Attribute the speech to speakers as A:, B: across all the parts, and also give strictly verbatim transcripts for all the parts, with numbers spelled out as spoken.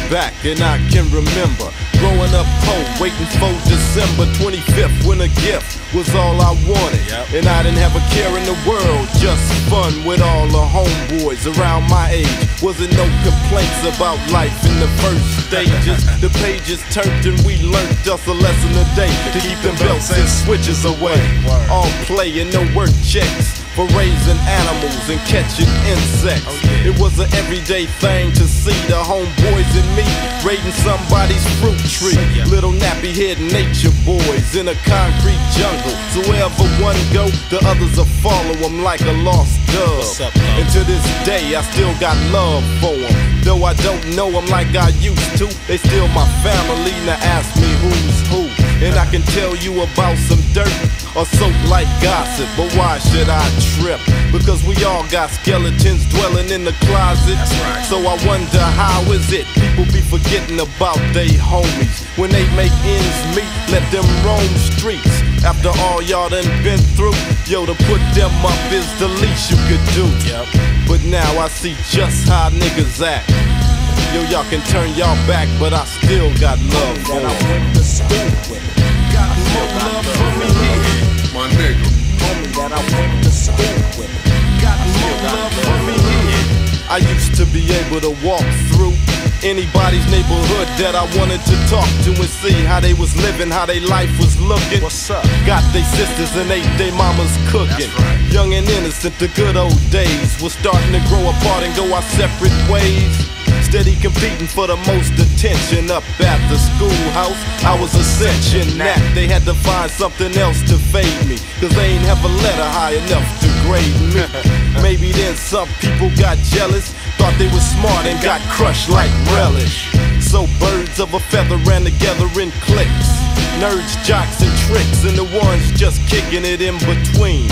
A: back and I can remember growing up poor, waiting for December twenty-fifth when a gift was all I wanted. Yep. And I didn't have a care in the world, just fun with all the homeboys around my age. Wasn't no complaints about life in the first stages. The pages turned and we learned just a lesson a day to keep them belts and switches away. All play and no work checks for raising animals and catching insects. It was an everyday thing to see the homeboys and me raiding somebody's fruit tree. Little nappy head nature boys in a concrete jungle. So wherever one go, the others will follow them like a lost dove. And to this day, I still got love for them. Though I don't know them like I used to, they still my family. Now ask me who's who. And I can tell you about some dirt or soap like gossip, but why should I trip? Because we all got skeletons dwelling in the closet. Right. So I wonder how is it people be forgetting about they homies when they make ends meet, let them roam streets. After all y'all done been through, yo, to put them up is the least you could do. Yep. But now I see just how niggas act. Yo, y'all can turn y'all back, but I still got love for them. I went to school with. Got more love for me here.
B: My nigga.
A: Homie that I went to school with. Got more love for me here. I used to be able to walk through anybody's neighborhood that I wanted to talk to and see how they was living, how they life was looking.
B: What's up?
A: Got they sisters and ate they mamas cooking.
B: Right.
A: Young and innocent, the good old days was starting to grow apart and go our separate ways. Steady competing for the most attention up at the schoolhouse. I was a section that they had to find something else to fade me, cause they ain't have a letter high enough to grade me. Maybe then some people got jealous, thought they was smart and got crushed like relish. So birds of a feather ran together in cliques. Nerds, jocks, and tricks, and the ones just kicking it in between.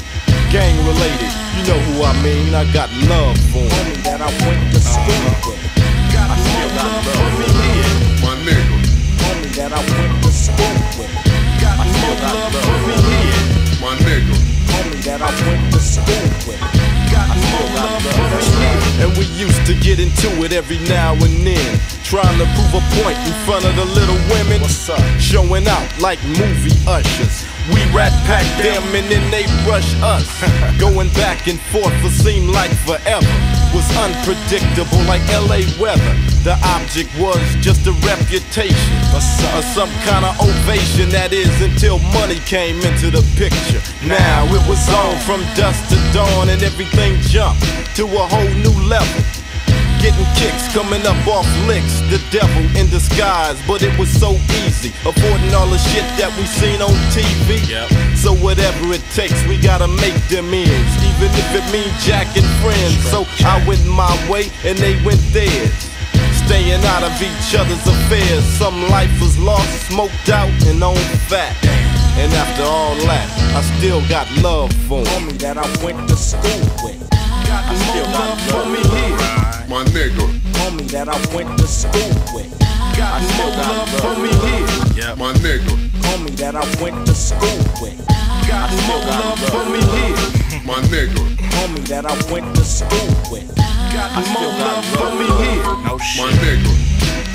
A: Gang related, you know who I mean. I got love for them. Homie that I went to school with. Got I still got love for me here.
B: My nigga.
A: Homie that I went to school with. Got I still got love for me here.
B: My nigga.
A: Homie that I went to school with. Got I still got love for me here. And we used to get into it every now and then, trying to prove a point in front of the little women.
B: What's up?
A: Showing out like movie ushers. We rat pack them and then they rush us. Going back and forth for seemed like forever. Was unpredictable like L A weather. The object was just a reputation or some kind of ovation, that is, until money came into the picture. Now it was on from dusk to dawn and everything jumped to a whole new level. Getting kicks, coming up off licks, the devil in disguise, but it was so easy, avoiding all the shit that we seen on T V. Yep. So whatever it takes, we gotta make them ends, even if it means jacking friends. So I went my way and they went theirs, staying out of each other's affairs. Some life was lost, smoked out, and on fat. And after all that, I still got love for them. Homie that I went to school with. Got I still got love for me here.
B: My nigga.
A: Homie that I went to school with. Got I still got love for me here.
B: Yep. My nigga.
A: Homie that I went to school with. Got I still got love for me here.
B: My nigga.
A: Homie that I went to school with. Got I still got love for me here.
B: No shit. My nigga.